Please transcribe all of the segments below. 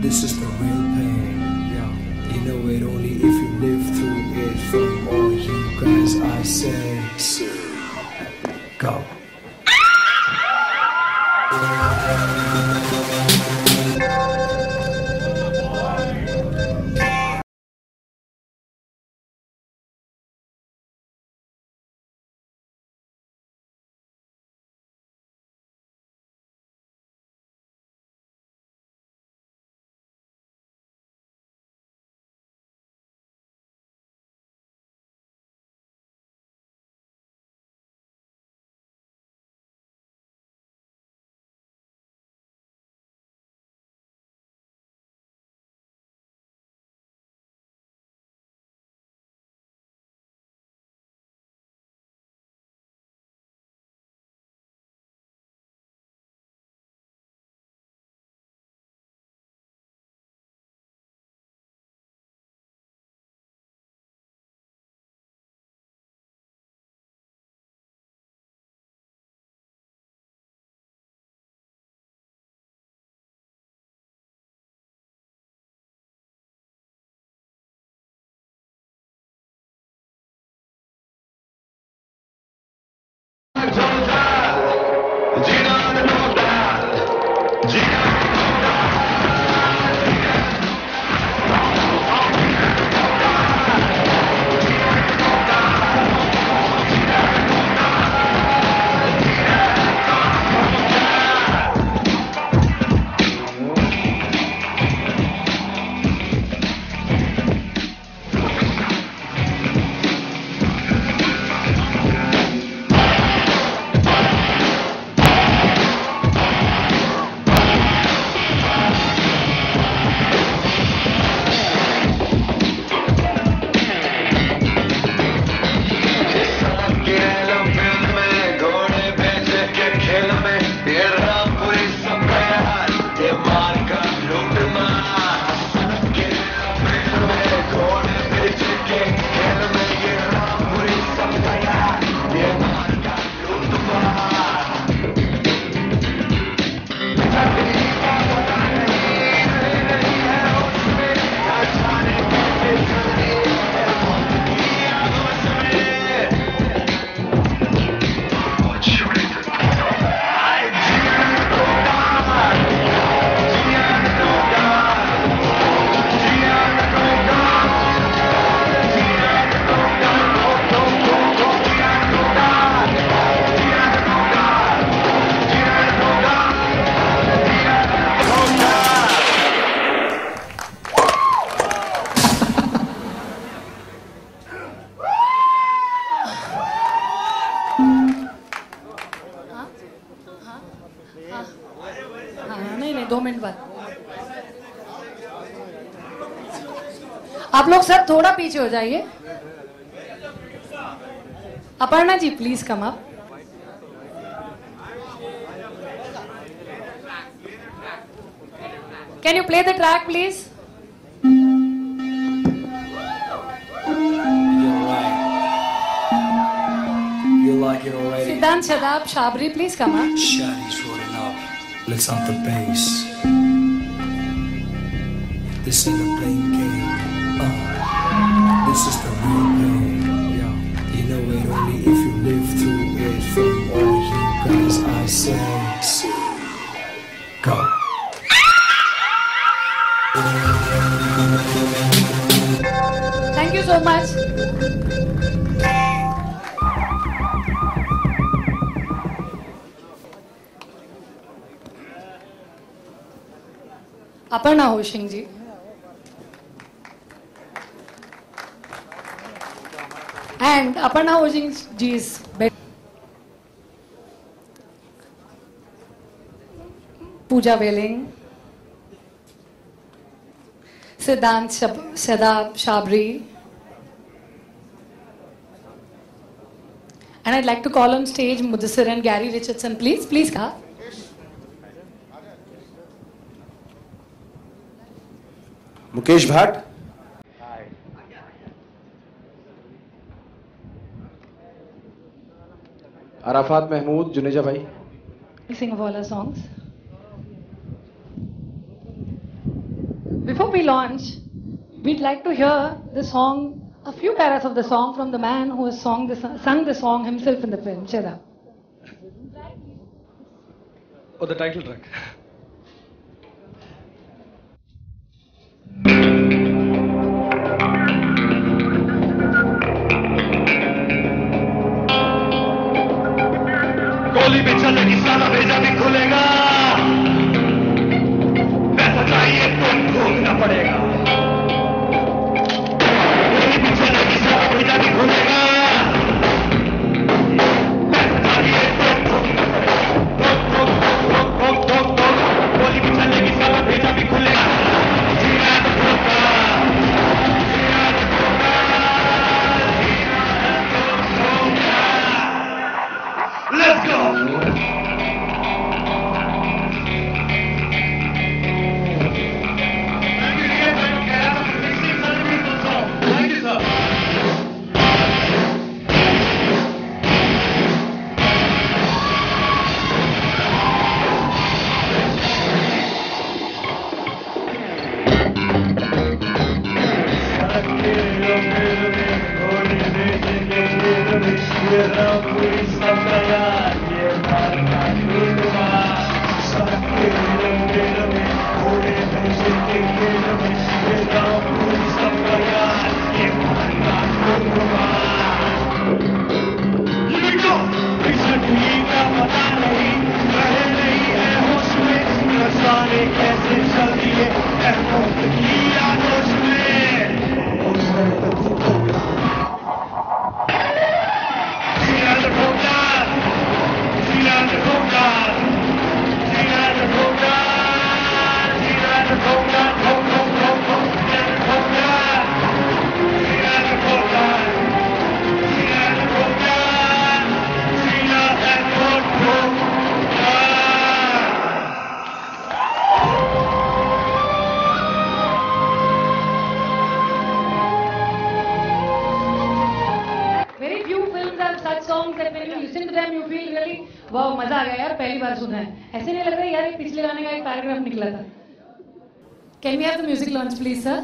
This is the real pain, yeah. You know it only if you live through it. From all you guys I say, go. नहीं नहीं 2 minute बाद आप लोग सब थोड़ा पीछे हो जाइए। Aparna ji please come up. Can you play the track please? Like it already. Siddhant, Shadab, Shabri, please come up. Shadi's rolling up. Let's up the bass. This ain't a playing game. This is the real pain. Yeah. You know it only if you live through it. From all you guys I say, go. Thank you so much. Aparna Hoshing ji. And Aparna Hoshing ji's Pooja Veling, Siddhant, Shadab, Shabri. And I'd like to call on stage Mudassir and Gary Richardson, please. Please come. Mukesh Bhat, Arafat Mahmood, Juneja भाई। Sing of all our songs. before we launch, we'd like to hear the song, a few paras of the song from the man who has sung the song himself in the film. Cheda. Oh, the title track. गोली पे चलेगी सारा भेजा भी खुलेगा पैसा चाहिए तो भोगना पड़ेगा गोली पे चलेगी सारा भेजा भी खुलेगा पैसा चाहिए तो भोगना पड़ेगा गोली पे चलेगी सारा भेजा भी खुलेगा जीना तो होगा जीना तो होगा Let's go! वाह मजा आ गया यार पहली बार सुना है ऐसे नहीं लग रहा यार एक पिछले गाने का एक पैराग्राफ निकला था can we have the music launch please sir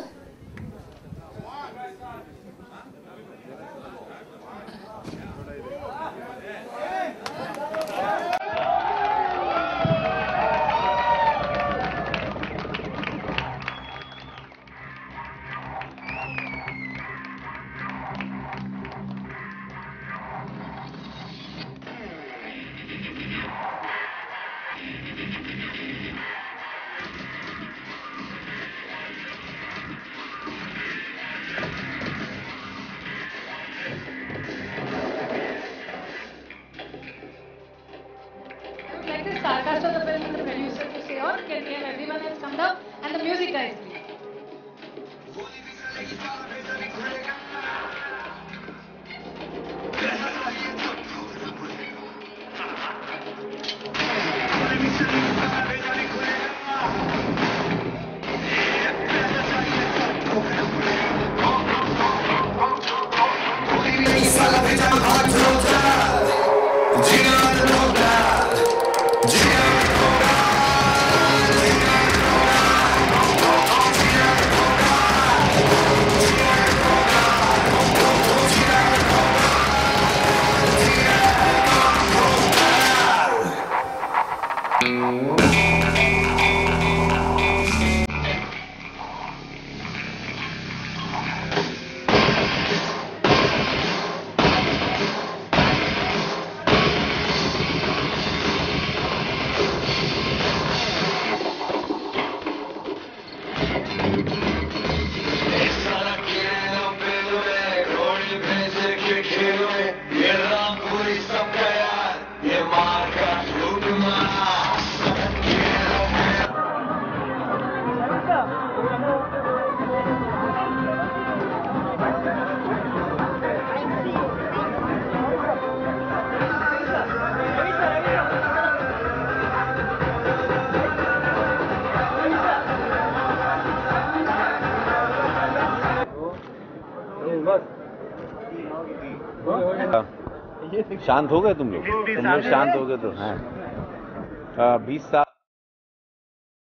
Cast of the film and the producer to say on. Can we have everyone else come down? And the music guys, please. शांत हो गए तुम लोग शांत हो गए तो हैं 20 साल